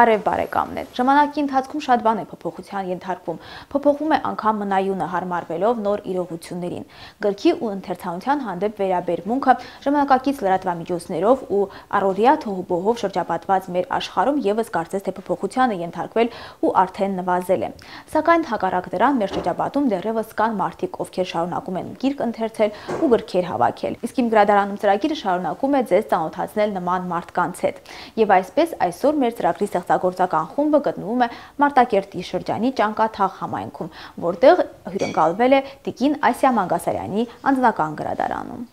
Բարև բարեկամներ։ Ժամանակի ընթացքում շատ բան է փոփոխության ենթարկվում։ Փոփոխվում է անգամ մնայունը հարմարվելով նոր իրողություններին։ Գրքի ու ընթերցանության հանդեպ վերաբերմունքը ժամանակակից լրատվամիջոցներով ու առօրյա թոհուբոհով շրջապատված մեր աշխարհում եւս կարծես թե փոփոխության է ենթարկվել ու արդեն նվազել է։ Սակայն հակառակ դրան մեր շրջապատում դեռևս կան մարդիկ, ովքեր շարունակում են գիրք ընթերցել ու գրքեր հավաքել։ Իսկ իմ գրադարանում ծրագիրը շարունակում է ձեզ ծանոթացնել նման մարդկանց հետ։ Եվ այսպես այսօր մեր ծրագրի ստեղծագործական խումբը գտնվում է Մարտակերտի շրջանի Ճանկաթաղ համայնքում, որտեղ հյուրընկալվել է տիկին Ասիա Մանգասարյանի անձնական գրադարանում։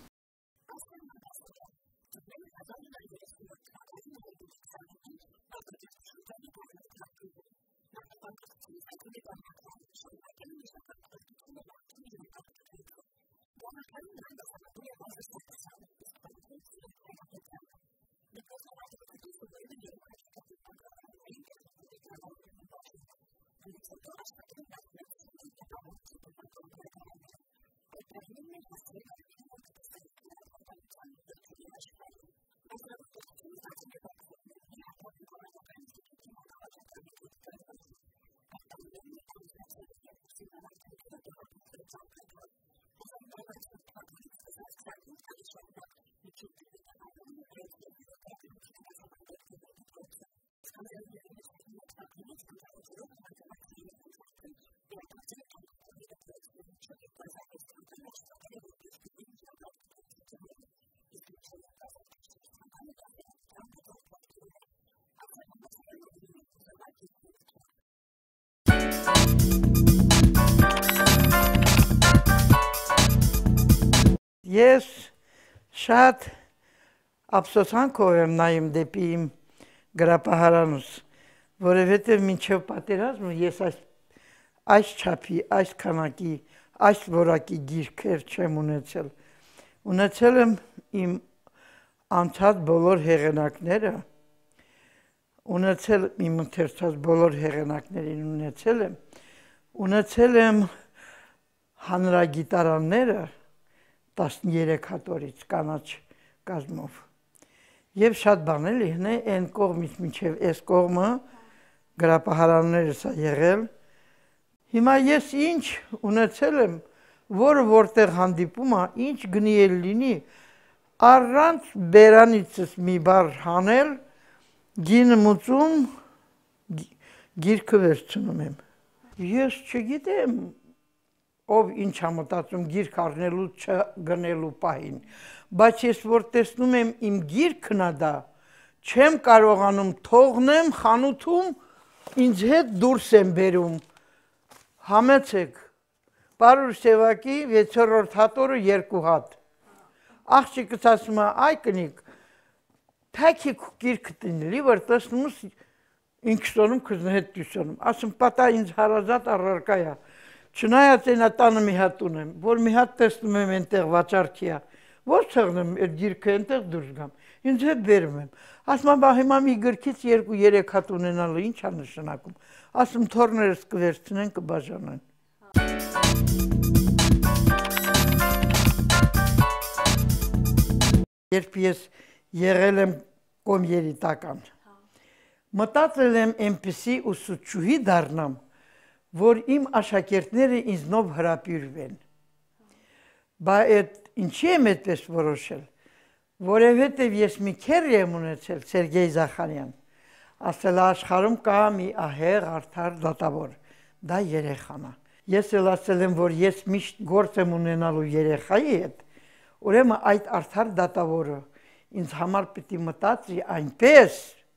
Ես շատ ափսոսանքով եմ նայում դեպի իմ գրապահարանս, որովհետև մինչև պատերազմը ես այս չափի, այս քանակի, այս որակի գիրքեր չեմ ունեցել։ Ունեցել եմ իմ անցած բոլոր հեղինակները, ունեցել իմ ընթերցած բոլոր հեղինակներին ունեցել եմ հանրագիտարանները 13 հատորից կանաչ կազմով։ Եվ շատ բան էլի հնե այն կողմից մինչև այս կողմը գրապահարաններս է եղել։ Հիմա ես ինչ ունեցել եմ, որտեղ հանդիպում է, ինչ գնի էլ լինի, առանց բերանիցս մի բառ հանել, գինը մուծում, գիրքը վերցնում եմ։ Ես չգիտեմ, ով ինչ է մտածում գիրք առնելու չգնելու պահին, բայց ես որ տեսնում եմ իմ գիրքն է դա, չեմ կարողանում թողնեմ խանութում, ինձ հետ դուրս եմ բերում, համեցեք, Պարուր Սևակի 6-րդ հատորը 2 հատ, աղջիկս ասում է, այ կնիկ, թայքիք գիրքը տնելի, որ տեսնում ես ինքստոնում կզն հետ դյուսոնում, ասում պատա ինձ հարազատ առարկա է, չնայած այնա տանը մի հատ ունեմ, որ մի հատ տեսնում եմ այնտեղ վաճառքի է, որ թողնեմ այդ գիրքը այնտեղ դուրս գամ, ինձ հետ բերում եմ, ասում բա հիմա մի գրքից 2-3 հատ ունենալը ինչ է նշանակում, ասում թորներս կվերցնեն կբաժանեն։ Երբ ես եղել եմ կոմերիտական, մտածել եմ այնպիսի ուսուցչուհի դառնամ, որ իմ աշակերտները ինձնով հրապիրվեն։ Բայց ինչի եմ այդպես որոշել, որովհետև ես մի քեռի եմ ունեցել Սերգեյ Զախարյան, ասել աշխարհում կա մի ահեղ արդար դատավոր, դա երեխան է։ Ես էլ ասել եմ, որ ես միշտ գործ եմ ունենալու երեխայի հետ, ուրեմն այդ արդար դատավորը ինձ համար պիտի մտածի այնպես,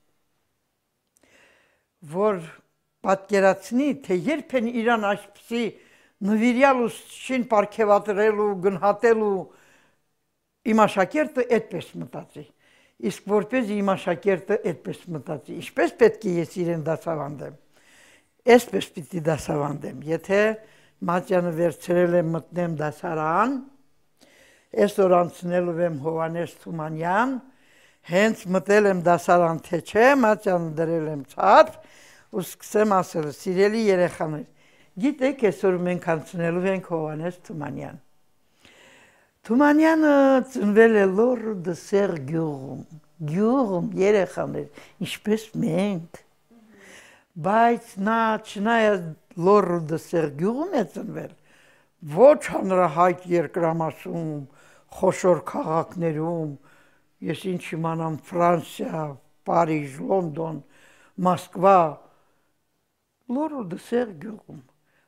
որ պատկերացնի, թե երբ են իրան այսպիսի նվիրյալ ուսուցչին պարգևատրելու, գնահատելու, իմ աշակերտը այդպես մտածի, իսկ որպես իմ աշակերտը այդպես մտածի, ինչպես պետք է ես իրեն դասավանդեմ, այսպես պիտի դասավանդեմ, եթե Մատյանը վերցրել եմ մտնեմ դասարան, այսօր անցնելու եմ Հովհաննես Թումանյան, հենց մտել եմ դասարան թե չէ, Մատյանը դրել եմ ցած, ու սկսեմ ասել, սիրելի երեխաներ, գիտեք, այսօր մենք անցնելու ենք Հովհաննես Թումանյան։ Թումանյանը ծնվել է Լոռու Դսեղ գյուղում, երեխաներ, ինչպես մենք, բայց նա չնայած լոռու դսեր գյուղում է ծնվել, ոչ հանրահայտ երկրամասում, խոշոր քաղաքներում, ես ինչ իմանամ Ֆրանսիա, Պարիժ, Լոնդոն, Մոսկվա, լոռու դսեր գյուղում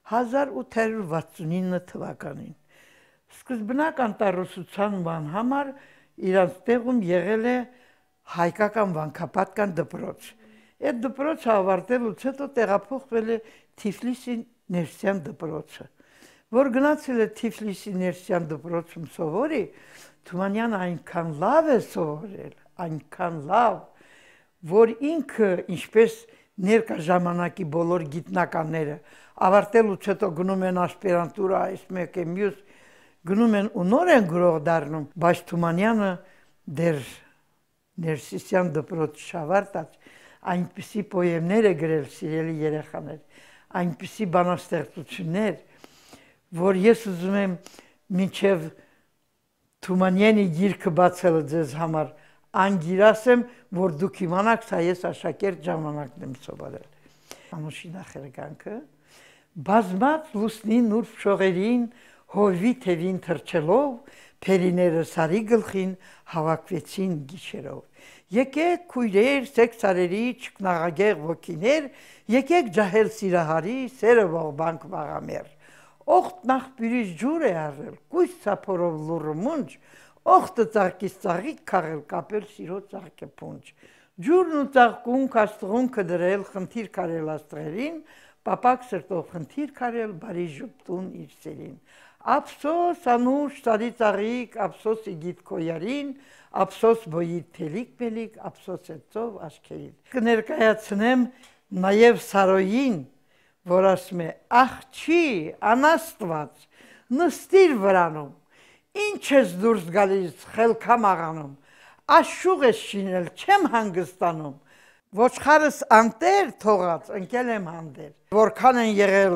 1869 թվականին սկզբնական տարուսության համար իրանց տեղում եղել է հայկական վանքապատկան դպրոց։ Այդ դպրոցը ավարտելուց հետո տեղափոխվել է Թիֆլիսի ներսյան դպրոցը, որ գնացել է Թիֆլիսի ներսյան դպրոցում սովորի, Թումանյանը այնքան լավ է սովորել, այնքան լավ, որ ինքը ինչպես ներկա ժամանակի բոլոր գիտնականները ավարտելուց հետո գնում են ասպիրանտուրա, այս մեկը մյուս գնում են ու նոր են գրող դառնում, բայց Թումանյանը դեռ ներսիսյան դպրոց չավարտած այնպիսի պոեմներ է գրել, սիրելի երեխաներ, այնպիսի բանաստեղծություններ, որ ես ուզում եմ մինչև Թումանյանի գիրքը բացելը ձեզ համար անգիրասեմ, որ դուք իմանաք, սա ես աշակերտ ժամանակն եմ սովորել։ Անուշի նախերգանքը բազմած լուսնի նուրբ շողերին հովվի թևին թռչելով, փերիները սարի գլխին հավաքվեցին գիշերով։ Եկեք քույրեր, սեքսարերի չկնաղագեղ ոգիներ, եկեք ջահել սիրահարի, սերը ողբանք վաղամեր։ Օխտ նախբյուրից ջուր է արել, կույս սափորով լուռը մունջ, օխտը ծաղկից ծաղիկ քաղել, կապել սիրո ծաղկե պունջ։ Ջուրն ու ծաղկունք աստղունքը դրել, խնդիր կարել աստղերին, պապակ սրտով խնդիր կարել, բարի ժպտուն իր սերին։ Ափսոս անուշ սարի ծաղիկ, ափսոս իգիտ քոյարին, ափսոս բոյի թելիկ մելիկ, ափսոս էծով աշքերին։ Կներկայացնեմ նաև Սարոյին, որ ասում է, աղջի, անաստված, նստիր վրանում, ինչ ես դուրս գալիս խելքամ աղանում, աշուղ ես շինել, չեմ հանգստանում, ոչխարս անտեր թողած, ընկել եմ հանդեր, որքան են եղել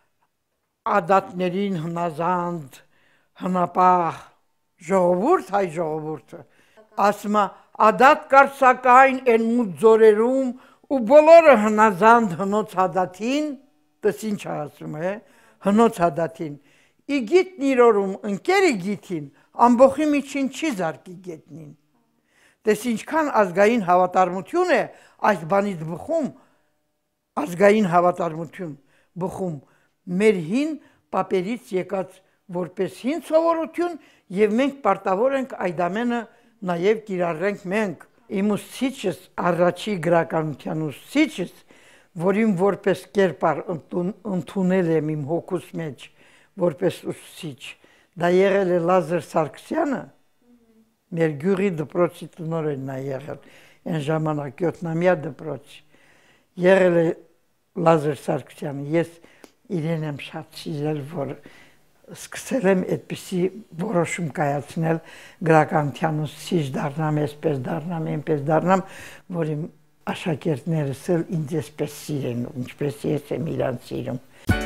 ադատներին հնազանդ, հնապահ ժողովուրդ, հայ ժողովուրդը, ասում է, ադատ կար սակայն են մուտ ձորերում ու բոլորը հնազանդ հնոց ադատին, տս ինչ ասում է, հնոց ադատին, իգիտն իրորում ընկեր իգիտին, ամբոխի միջին չի զարկի գետնին, տես ինչքան ազգային հավատարմություն է այս բանից բխում, ազգային հավատարմություն բխում, մեր հին պապերից եկած որպես հին սովորություն և մենք պարտավոր ենք այդ ամենը նաև կիրառենք մենք, իմ ուսուցիչս, առաջի գրականության ուսուցիչս, որին որպես կերպար ընդունել եմ իմ հոգուս մեջ, որպես ուսուցիչ, դա եղել է Լազար Սարգսյանը, մեր գյուղի դպրոցի տնօրենն է եղել, այն ժամանակ 7-ամյա դպրոցի, եղել է Լազար Սարգսյանը, ես իրեն եմ շատ սիրել, որ սկսել եմ այդպիսի որոշում կայացնել գրականության ուսուցիչ դառնամ, այսպես դառնամ, այնպես դառնամ, որ իմ աշակերտներս էլ ինձ այսպես սիրեն, ինչպես ես եմ իրանց սիրում։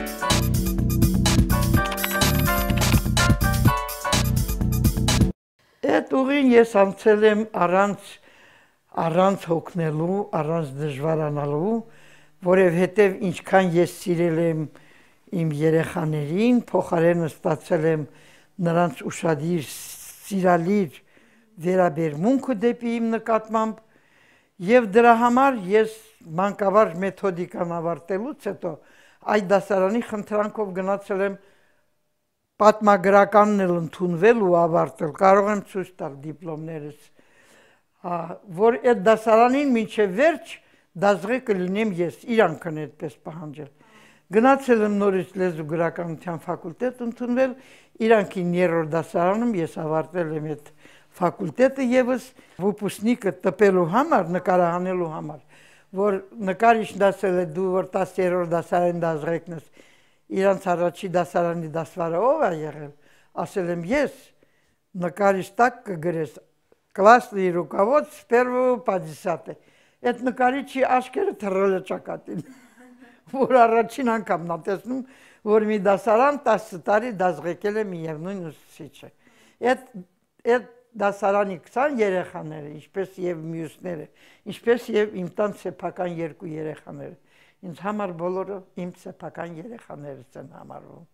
Այդ ուղին ես անցել եմ առանց հոգնելու, առանց դժվարանալու, որովհետև ինչքան ես սիրել եմ իմ երեխաներին, փոխարենը ստացել եմ նրանց ուշադիր, սիրալիր վերաբերմունքը դեպի իմ նկատմամբ և դրա համար ես մանկավարժ մեթոդիկան ավարտելուց հետո այդ դասարանի խնդրանքով գնացել եմ պատմագրականն էլ ընդունվել ու ավարտել, կարող եմ ցույց տալ դիպլոմներս, որ այդ դասարանին մինչև վերջ դասղե կլինեմ ես, իրանքն այդպես պահանջել։ Գնացել եմ նորից լեզու գրականության ֆակուլտետ ընդունվել, իրանքին երրորդ դասարանում ես ավարտել եմ այդ ֆակուլտետը եւս վուպուսնիկը տպելու համար, նկարահանելու համար, որ նկարիչ դասել է դու, որ 10-րդ դասարան դասղեկն ես, իրանց առաջի դասարանի դասվարը ով է եղել, ասել եմ ես, նկարիչ տակ կգրես, классный руководство с первого по 10. Այդ նկարիչի աչքերը թռել է ճակատին, որ առաջին անգամն եմ տեսնում, որ մի դասարան 10 տարի դասղեկել է միևնույն ուսուցիչը։ Այդ դասարանի 20 երեխաները, ինչպես և մյուսները, ինչպես և իմ տան սեփական 2 երեխաները, ինձ համար բոլորը իմ սեփական երեխաներս են համարվում։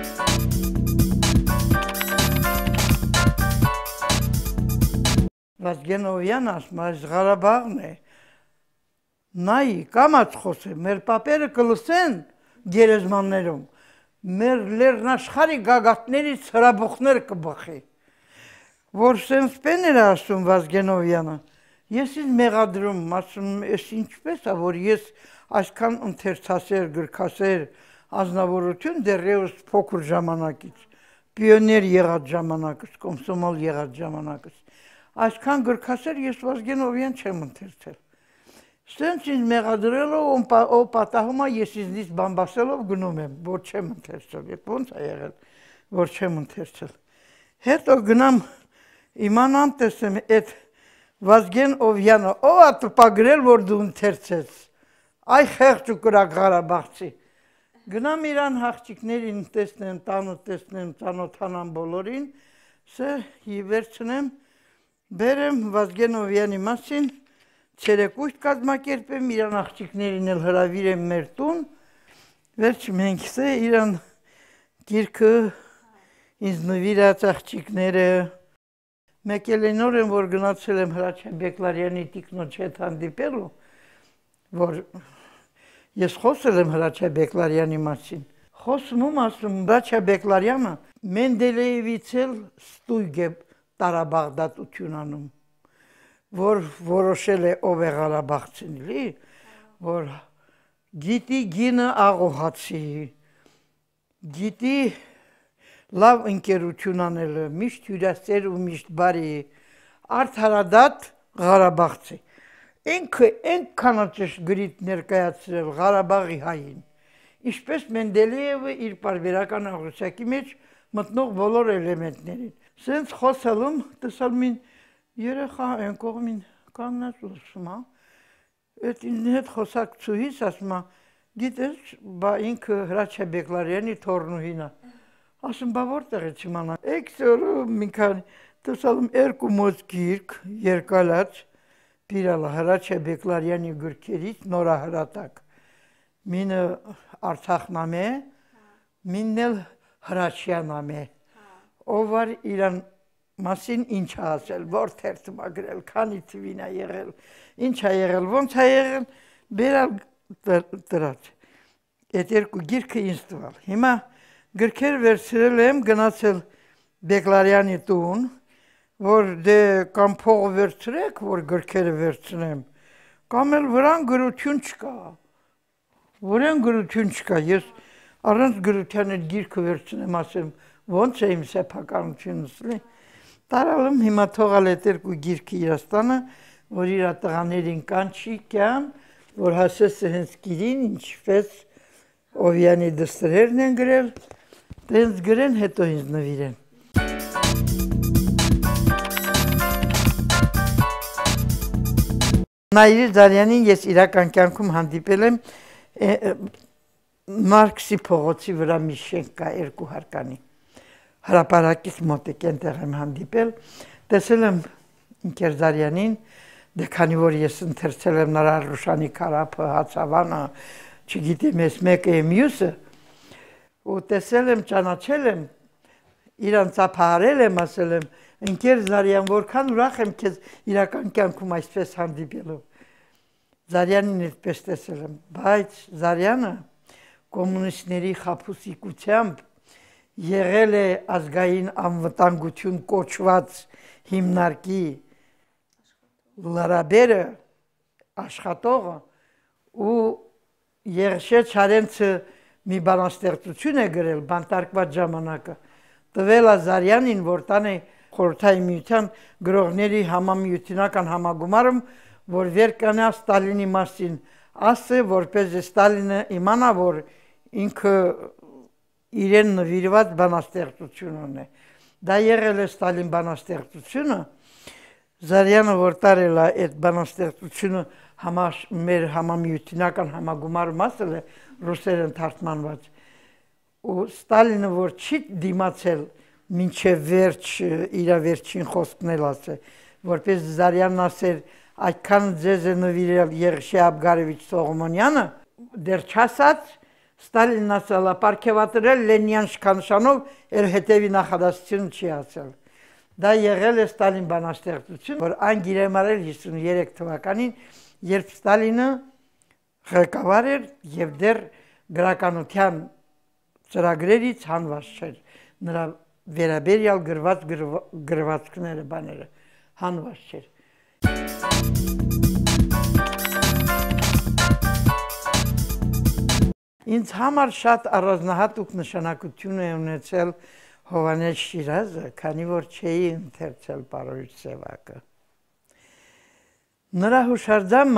Վազգենովյան ասում, այս Ղարաբաղն է, նայի, կամաց խոսե, մեր պապերը կլսեն գերեզմաններում, մեր լեռնաշխարհի գագաթներից հրաբուխներ կբխի, որ սենց պեն էր ասում Վազգենովյանը, ես ինձ մեղադրում, ասում, ես ինչպես է, որ ես այսքան ընթերցասեր, գրքասեր, ազնվորություն դեռևս փոքր ժամանակից, պիոներ եղած ժամանակից, կոմսոմոլ եղած ժամանակից, այսքան գրքասեր ես Վազգենովյան չեմ ընթերցել։ Սենց ինձ մեղադրելով, ով պատահում է, ես ինձնից բամբասելով գնում եմ, որ չեմ ընթերցել, ետ ոնց է եղել, որ չեմ ընթերցել։ Հետո գնամ իմանամ տեսեմ այդ Վազգենովյանը, ով է տպագրել, որ դու ընթերցես, այ խեղճ ու կրակ Ղարաբաղցի։ Գնամ իրան հաղճիկներին տեսնեմ, տանը տեսնեմ, ծանոթանամ բոլորին, վերցնեմ, բերեմ Վազգենովյանի մասին, ցերեկույթ կազմակերպեմ, իրան աղջիկներին էլ հրավիրեմ մեր տուն, վերջ մենք իրան գիրքը ինձ նվիրած աղջիկները, մեկ էլ այն օր եմ, որ գնացել եմ Հրաչյա Բեկլարյանի տիկնոջ հետ հանդիպելու, որ ես խոսել եմ Հրաչյա Բեկլարյանի մասին, խոսում ասում Հրաչյա Բեկլարյանը Մենդելեևից էլ ստույգ է տարաբաղդատություն անում, որ որոշել է ով է Ղարաբաղցին, որ գիտի գինը աղոհացի, գիտի լավ ընկերություն անելը, միշտ հյուրասեր ու միշտ բարի, արդարադատ Ղարաբաղցի։ Ինքը այնքան ճշգրիտ ներկայացրել Ղարաբաղի հային, ինչպես Մենդելեևը իր պարբերական աղյուսակի մեջ մտնող բոլոր էլեմենտներին։ Սենց խոսալում տեսալում են երեխա այն կողմին կանգնած լսում է, այդ ինձ հետ խոսակցուհիս ասում է, գիտես, բա ինքը Հրաչյա Բեկլարյանի թոռնուհին է, ասում բա որտեղ է չիմանա, էքսորը մի քանի տեսալում երկու մոտ գիրք երկալած Պիրալը Հրաչյա Բեկլարյանի գրքերից նորահրատակ, մինը Արցախնամե, մինն էլ Հրաչյանամե, ով var իրան մասին ինչ է ասել, որ թերթում է գրել, քանի թվին է եղել, ինչ է եղել, ոնց է եղել, բերալ դրած, այդ երկու գիրքը ինձ տվալ, հիմա գրքեր վերցրել եմ, գնացել Բեկլարյանի տուն, որ դե կամ փող վերցրեք, որ գրքերը վերցնեմ, կամ էլ վրան գրություն չկա, վրան գրություն չկա, ես առանց գրության այդ գիրքը վերցնեմ, ասեմ, ոնց է իմ սեփականությունս լի, տարալım հիմա թողալ այդ երկու գիրքը Իրաստանը, որ իր տղաներին կանչի կյան, որ հասեսը հենց գիրին, ինչպես Օվյանի դստերերն են գրել, տենց գրեն, հետո ինձ նվիրեն։ Նայիրի Զարյանին ես իրական կյանքում հանդիպել եմ Մարքսի փողոցի վրա մի շենք կա երկու հարկանի, հրապարակից մոտիկ ենտեղ եմ հանդիպել, տեսել եմ ինքեր Զարյանին, դե քանի որ ես ընթերցել եմ նրա Ռուշանի Քարափը, Հացավանը, չգիտեմ ես մեկը է մյուսը, ու տեսել եմ, ճանաչել եմ, իրան ծափահարել եմ, ասել եմ, ինքեր Զարյան, որքան ուրախ եմ քեզ իրական կյանքում այսպես հանդիպելով, Զարյանին այդպես տեսել եմ, բայց Զարյանը կոմունիստների խաբուսիկությամբ եղել է ազգային անվտանգություն կոչված հիմնարկի լրաբերը, աշխատողը ու Եղշե Չարենցը մի բանաստեղծություն է գրել բանտարկված ժամանակը, տվել է Զարյանին, որ տան է Խորհրդային Միության գրողների համամիութինական համագումարում, որ վեր կանա Ստալինի մասին, ասը, որպես Ստալինը իմանա, որ ինքը իրեն նվիրված բանաստեղծություն ունի։ Դա եղել է Ստալին բանաստեղծությունը, Զարյանը որ տարել է այդ բանաստեղծությունը մեր համամիութինական համագումարում ասել է ռուսերեն թարգմանված, ու Ստալինը որ չի դիմացել մինչև վերջ իր վերջին խոսքն էլ ասել, որպես Զարյանն ասել, այդքան ձեզ է նվիրել Եղշե Աբգարևիչ Սողոմոնյանը, դեր չասած Ստալինն ասել է պարգևատրել Լենինյան շքանշանով, էր հետևի նախադասություն չի ասել։ Դա եղել է Ստալին բանաստեղծություն, որ այն գիրեմարել 53 թվականին, երբ Ստալինը ղեկավար էր եւ դեռ գրականության ծրագրերից հանված չէր։ Նրա վերաբերյալ գրվածքները, բաները հանված չէր։ Ինձ համար շատ առանձնահատուկ նշանակություն է ունեցել Հովհաննես Շիրազը, քանի որ չէի ընթերցել Պարոյի Սևակը։ Նրա հուշարձան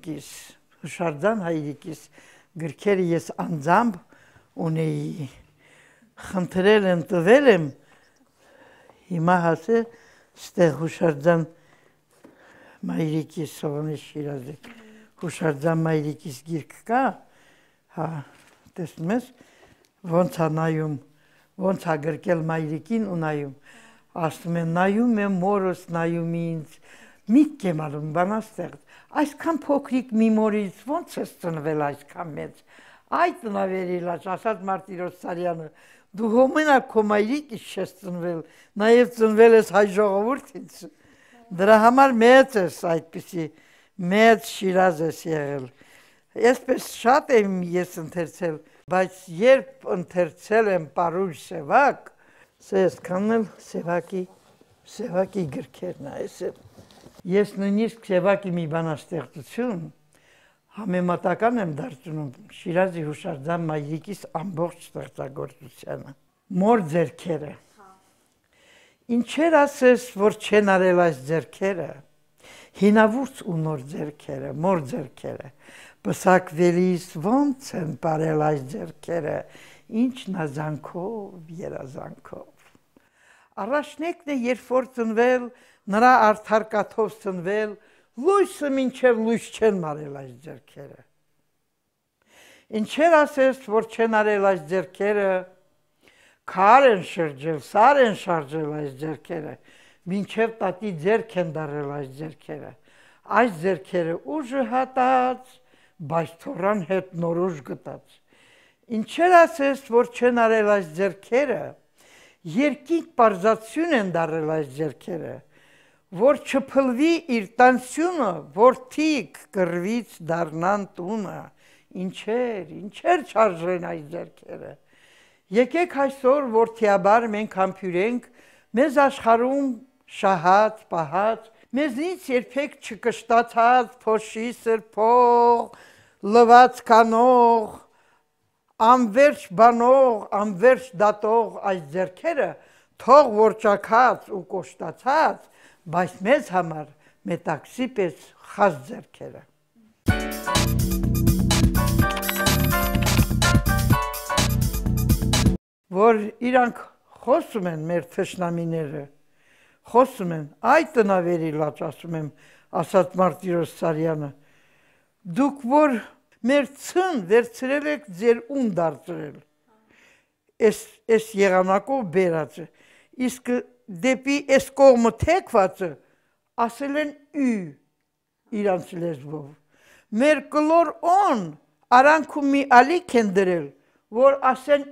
հայրիկիս գրքերը ես անձամբ ունեի, խնդրել եմ, տվել եմ, հիմա հասե ստեղ հուշարձան մայրիկիս Հովհաննես Շիրազի հուշարձան մայրիկիս գիրք կա, հա, տեսնում ես, ոնց է նայում, ոնց է գրկել մայրիկին ու նայում, ասում եմ, նայում եմ մորս, նայում ինձ, միտք եմ անում, բանաստեղծ, այսքան փոքրիկ մի մորից ոնց ես ծնվել այսքան մեծ, այդ նավերիլաչ, ասաց Մարտիրոս Սարյանը, դու հոմենակ քո մայրիկից չես ծնվել, նաև ծնվել ես հայ ժողովուրդից, դրա համար մեծ ես այդպիսի, մեծ Շիրազ ես եղել, Այսպես շատ եմ ես ընթերցել, բայց երբ ընթերցել եմ Պարոյի Սևակ, այսքանն էլ Սևակի գրքերն է, ես նույնիսկ Սևակի մի բանաստեղծություն համեմատական եմ դարձնում Շիրազի հուշարձան մայրիկիս ամբողջ ստեղծագործությանը, մոր ձեռքերը, ինչեր ասես, որ չեն արել այս ձեռքերը, հինավուրց ու նոր ձեռքերը, մոր ձեռքերը, Պսակվելիս ոնց են պարել այս ձեռքերը, ինչ նազանքով, երազանքով։ Առաջնեկն է, երբ որ ծնվել, նրա արդարկաթով ծնվել, լույսը մինչև լույս չեն մարել այս ձեռքերը։ Ինչեր ասես, որ չեն արել այս ձեռքերը, քար են շրջել, սար են շարժել այս ձեռքերը, մինչև տատի ձեռք են դարել այս ձեռքերը։ Այս ձեռքերը ուժը հատած, բայց թորան հետ նորուժ գտած։ Ինչեր ասես, որ չեն արել այս ձեռքերը, երկինք պարզացություն են դարել այս ձեռքերը, որ չփլվի իր տանսյունը, որդիք կռվից դառնան տունը, ինչեր չարժեն այս ձեռքերը։ Եկեք այսօր որդիաբար մենք համբուրենք, մեզ աշխարհում շահած, պահած, մեզնից երբեք չկշտացած փոշի սրբող, լված կանող, անվերջ բանող, անվերջ դատող այս ձեռքերը թող որճակած ու կոշտացած, բայց մեզ համար մետաքսի պես խազ ձեռքերը։ Որ իրանք խոսում են մեր թշնամիները, խոսում են, այդ տնավերի լաչ ասում եմ, ասաց Մարտիրոս Սարյանը, դուք որ մեր ցն վերցրել եք ձեր ուն դարձրել, այս եղանակով բերածը, իսկ դեպի այս կողմը թեքվածը ասել են ü իրանց լեզվով, մեր կլոր on արանքում մի ալիք են դրել, որ ասեն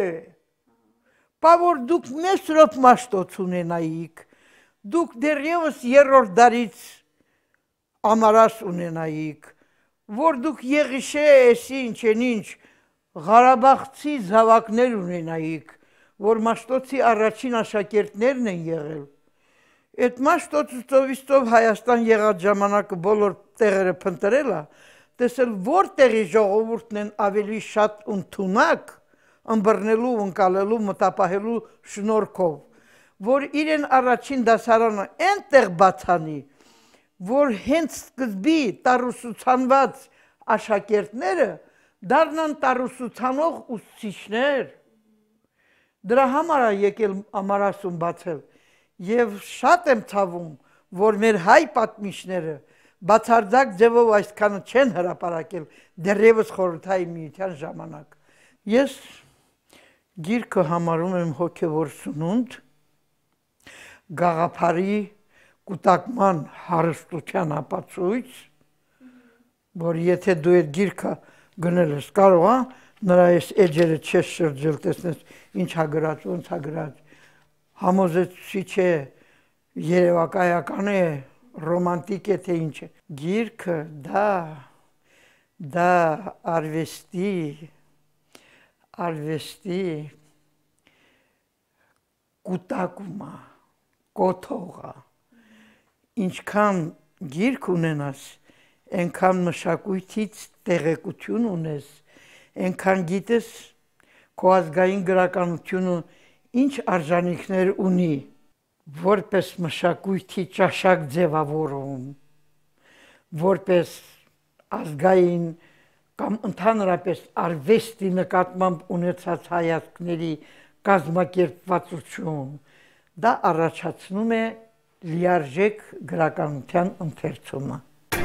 պա որ դուք մեծ ռոպ մաշտոց ունենայիք, դուք դեռևս երրորդ դարից ամարաս ունենայիք, որ դուք Եղիշե ինչ են ինչ Ղարաբաղցի զավակներ ունենայիք, որ Մաշտոցի առաջին աշակերտներն են եղել։ Այդ Մաշտոցով Հայաստան եղած ժամանակը բոլոր տեղերը փնտրել է, տեսել որտեղի ժողովուրդն են ավելի շատ ընդունակ, ըմբռնելու, ընկալելու, մտապահելու շնորհքով, որ իրեն առաջին դասարանը այնտեղ բացանի, որ հենց սկզբի տառուսուցանված աշակերտները դառնան տառուսուցանող ուսուցիչներ։ Դրա համար է եկել ամարասում բացել եւ շատ եմ ցավում, որ մեր հայ պատմիչները բացարձակ ձևով այսքանը չեն հրապարակել դեռևս խորհրդային միության ժամանակ։ Ես գիրքը համարում եմ հոգևոր սնունդ, գաղափարի կուտակման հարստության ապացույց, որ եթե դու այդ գիրքը գնել ես, կարող է նրա այս էջերը չես շրջել, տեսնես ինչ ա գրած, ոնց ա գրած, համոզեցուցիչ է, երևակայական է, ռոմանտիկ է, թե ինչ է։ Գիրքը դա արվեստի կուտակում է, կոթող է։ Ինչքան գիրք ունենաս, այնքան մշակույթից տեղեկություն ունես, այնքան գիտես քո ազգային գրականությունը ինչ արժանինքներ ունի, որպես մշակույթի ճաշակ ձևավորում, որպես ազգային կամ ընդհանրապես արվեստի նկատմամբ ունեցած հայացքների կազմակերպվածություն, դա առաջացնում է լիարժեք գրականության ընթերցումը։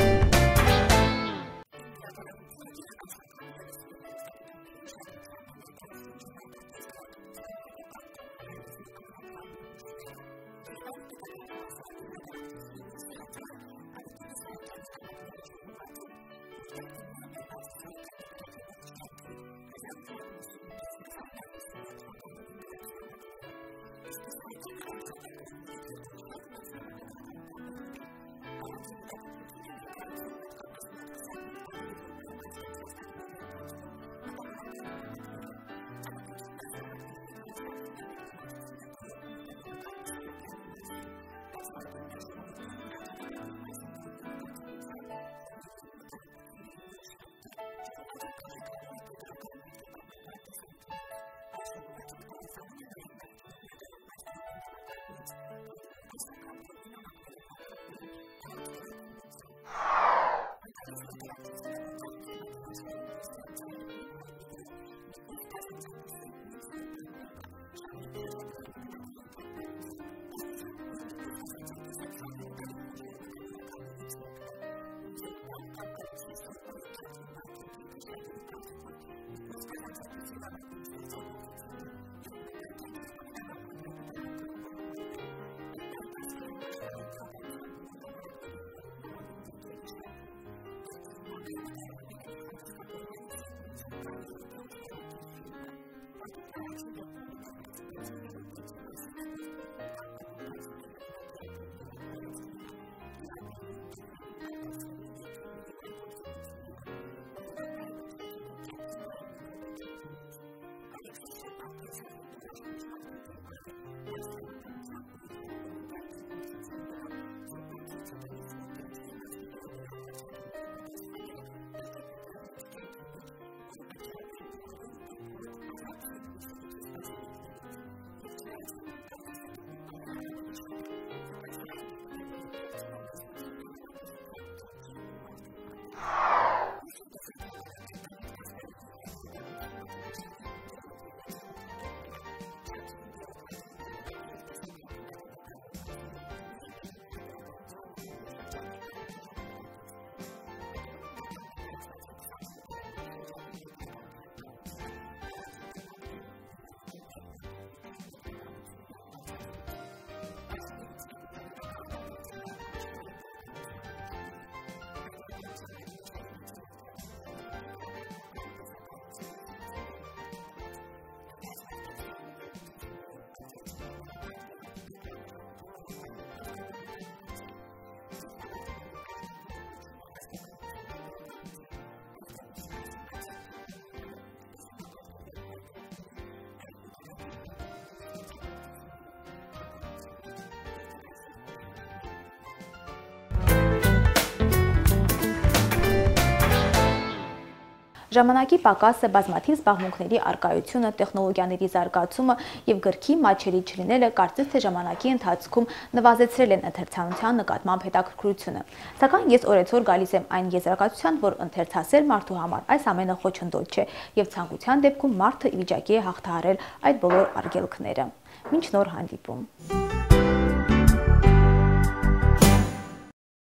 Ժամանակի պակասը, բազմաթիվ զբաղմունքների առկայությունը, տեխնոլոգիաների զարգացումը և գրքի մատչելի չլինելը կարծես թե ժամանակի ընթացքում նվազեցրել են ընթերցանության նկատմամբ հետաքրքրությունը։ Սակայն ես օրեցօր գալիս եմ այն եզրակացության, որ ընթերցասեր մարդու համար այս ամենը խոչընդոտ չէ և ցանկության դեպքում մարդը ի վիճակի է հաղթահարել այդ բոլոր արգելքները։ Մինչ նոր հանդիպում։